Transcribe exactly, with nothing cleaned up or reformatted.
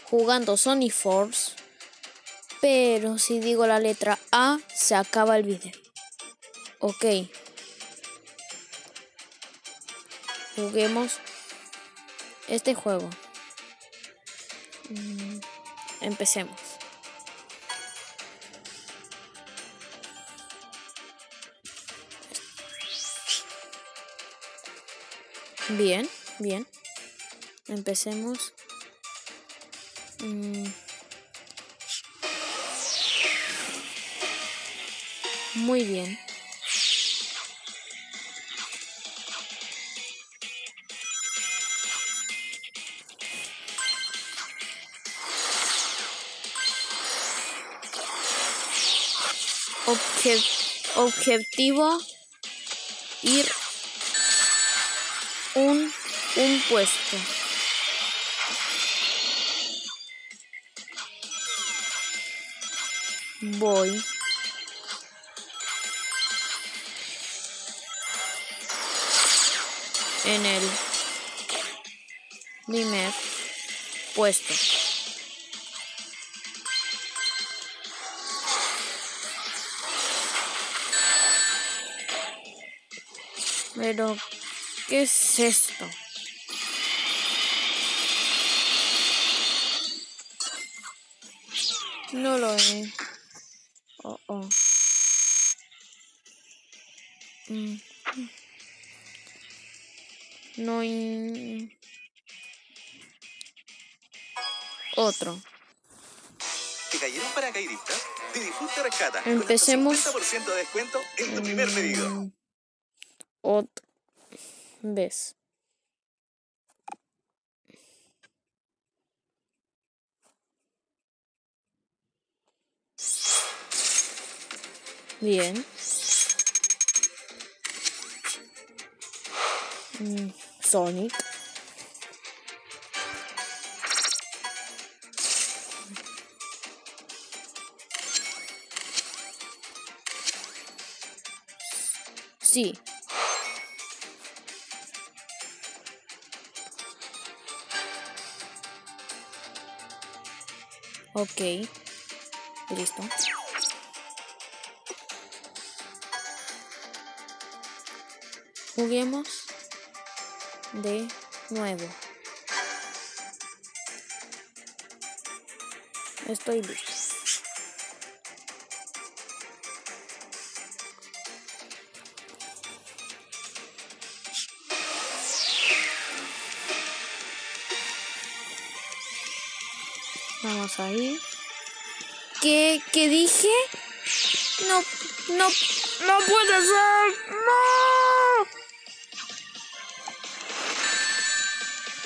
jugando Sonic Force, pero si digo la letra A, se acaba el video. Ok. Juguemos este juego. Mm, empecemos. Bien, bien. Empecemos. Mm. Muy bien. Obje objetivo ir un, un puesto. Voy. En el primer puesto. Pero, ¿qué es esto? No lo he. Oh, oh. Mm. No hay. Otro. ¿Te cayeron paracaidistas? Didi-Food te rescata. Empecemos. Con hasta cincuenta por ciento de descuento en tu primer pedido. Otra vez. Bien. Mm, Sonic. Sí. Ok. Listo. Juguemos de nuevo. Estoy listo. Vamos ahí. ¿Qué, qué dije? No, no, no puede ser. No.